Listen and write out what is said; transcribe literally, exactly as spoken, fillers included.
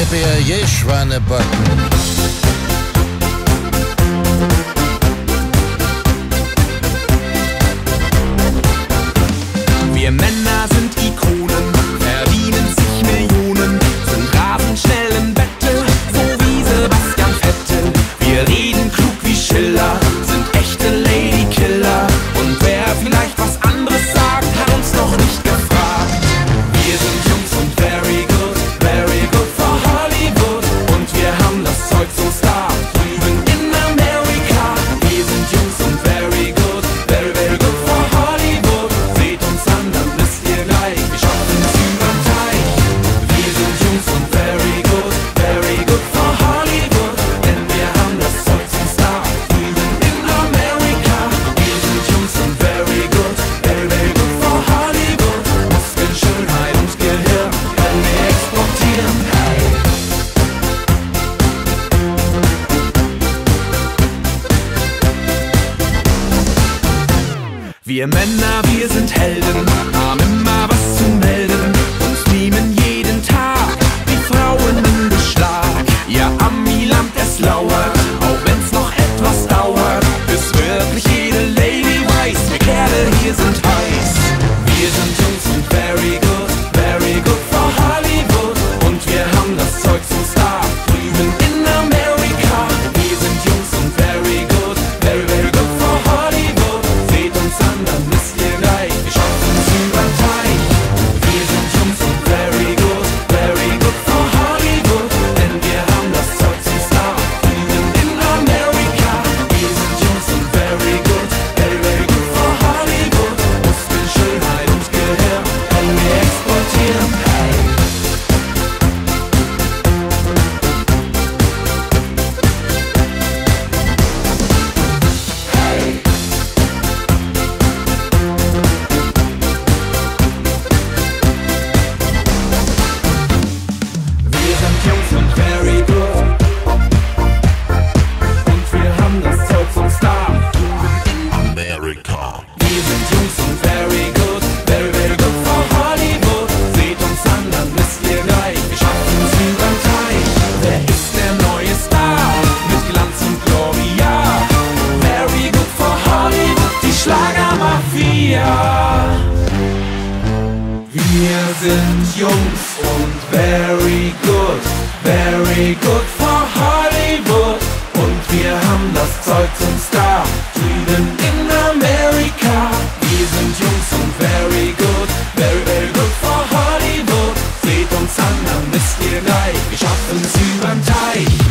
gib ihr je Schweinebotten. Wir Männer sind Ikonen, verdienen sich Millionen, sind rasend schnell im Battle, so wie Sebastian Vettel. Wir reden klug wie Schiller, sind echte Ladykiller. Und wer vielleicht was anderes sagt, hat uns noch nicht gefragt. Wir sind Jungs und very good, very good for Hollywood. Und wir haben das Zeug zum Star, drüben in Amerika. Wir sind Jungs und very good, very, very good for Hollywood. Seht uns an, dann wisst ihr gleich, wir schaffen es übern Teich. Wir sind Jungs und very good, very good for Hollywood. Denn wir haben das Zeug zum Star, drüben in Amerika. Wir sind Jungs und very good, very, very good for Hollywood. Muskeln, Schönheit und Gehirn werden wir exportieren. Hey. Wir Männer, wir sind Helden, haben immer was zu melden, uns nehmen jeden Tag die Frauen in Beschlag. Ja, Amiland, es lauert, auch wenn's noch etwas dauert, bis wirklich jede Lady weiß, wir Kerle hier sind heiß. Wir sind Jungs und very good, very good for Hollywood. Und wir haben das Zeug zum Star, drüben in Amerika. Wir sind Jungs und very good, very, very good for Hollywood. Seht uns an, dann wisst ihr gleich, wir schaffen es übern Teich. Wir sind Jungs und very good, very good for Hollywood. Denn wir haben das Zeug zum Star, drüben in Amerika. Wir sind Jungs und very good, very, very good for Hollywood. Muskeln, Schönheit und Gehirn können wir exportieren. Hey. Wir sind Jungs und very good. Und wir haben das Zeug zum Star, America. wir sind Jungs und very good, very, very good for Hollywood. Seht uns an, dann wisst ihr gleich, wir schaffen es übern Teich. Wer ist der neue Star mit Glanz und Gloria? Very good for Hollywood, die Schlagermafia. Wir sind Jungs und very good, very good for Hollywood. Und wir haben das Zeug zum Star, drüben in Amerika. Wir sind Jungs und very good, very, very good for Hollywood. Seht uns an, dann wisst ihr gleich, wir schaffen es übern Teich.